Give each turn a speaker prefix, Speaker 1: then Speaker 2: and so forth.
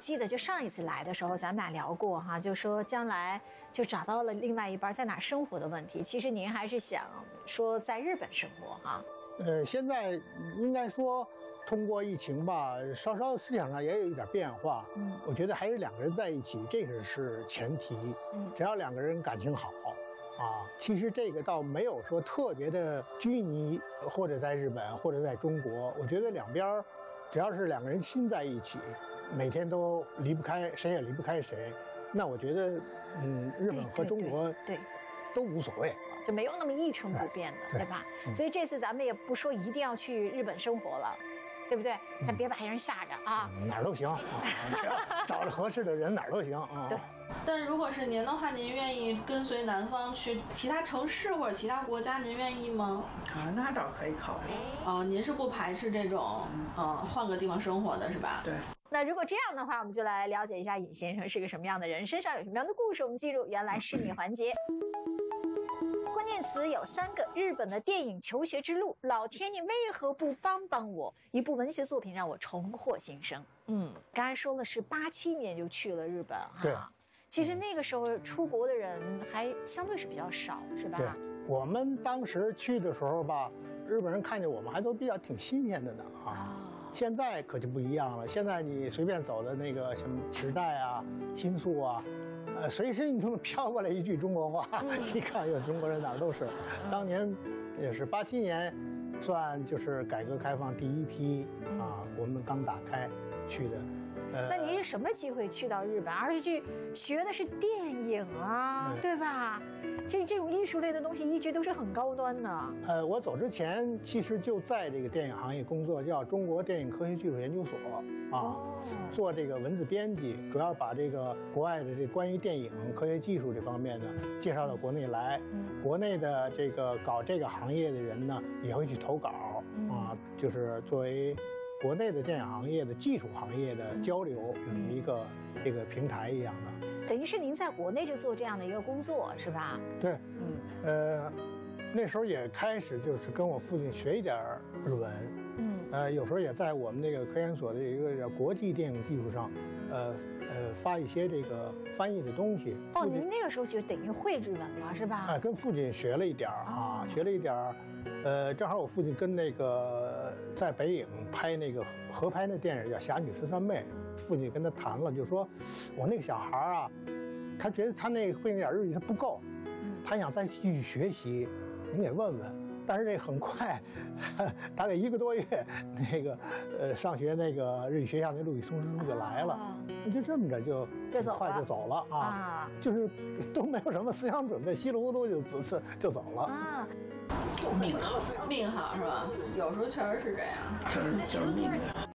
Speaker 1: 记得就上一次来的时候，咱们俩聊过哈，就说将来就找到了另外一半在哪生活的问题。其实您还是想说在日本生活哈。
Speaker 2: 现在应该说通过疫情吧，稍稍思想上也有一点变化。我觉得还是两个人在一起，这个是前提。只要两个人感情好。其实这个倒没有说特别的拘泥，或者在日本，或者在中国。我觉得两边只要是两个人心在一起，每天都离不开，谁也离不开谁。那我觉得，日本和中国
Speaker 1: 对
Speaker 2: 都无所谓，
Speaker 1: 就没有那么一成不变的，对吧？所以这次咱们也不说一定要去日本生活了。对不对？咱别把人吓着啊！
Speaker 2: 哪儿都行，找着合适的人哪儿都行啊。
Speaker 1: 对。
Speaker 3: 但如果是您的话，您愿意跟随男方去其他城市或者其他国家，您愿意吗？
Speaker 4: 那倒可以考虑。
Speaker 3: 您是不排斥这种换个地方生活的是吧？
Speaker 4: 对。
Speaker 1: 那如果这样的话，我们就来了解一下尹先生是个什么样的人，身上有什么样的故事。我们进入原来是你环节。关键词有3个：日本的电影求学之路，老天，你为何不帮帮我？一部文学作品让我重获新生。刚才说了是87年就去了日本哈。
Speaker 2: 对。
Speaker 1: 其实那个时候出国的人还相对是比较少，是吧？
Speaker 2: 对，我们当时去的时候吧，日本人看见我们还都比较挺新鲜的呢啊。现在可就不一样了，现在你随便走的那个什么时代啊、新宿啊。随时你就能飘过来一句中国话，一看有中国人哪儿都是。当年也是87年，算就是改革开放第一批我们刚打开去的。
Speaker 1: 那您是什么机会去到日本，而且去学的是电影啊，对吧？其实这种艺术类的东西一直都是很高端的。
Speaker 2: 我走之前其实就在这个电影行业工作，叫中国电影科学技术研究所做这个文字编辑，主要把这个国外的这关于电影科学技术这方面呢介绍到国内来。国内的这个搞这个行业的人呢也会去投稿就是作为国内的电影行业的技术行业的交流，有一个这个平台一样的。
Speaker 1: 等于是您在国内就做这样的一个工作，是吧？
Speaker 2: 对，那时候也开始就是跟我父亲学一点日文，有时候也在我们那个科研所的一个叫国际电影技术上，发一些这个翻译的东西。
Speaker 1: 您那个时候就等于会日文了，是吧？
Speaker 2: 跟父亲学了一点学了一点正好我父亲跟那个在北影拍那个合拍那电影叫《侠女十三妹》，父亲跟他谈了，就说我那个小孩他觉得他那个会那点日语他不够，他想再继续学习，您给问问。但是这很快，大概1个多月，那个上学那个日语学校那录取通知书就来了，就这么着就快就走了就是都没有什么思想准备，稀里糊涂就走了
Speaker 4: 命好，
Speaker 3: 命好是吧？有时候确实是这样，
Speaker 4: 就是命。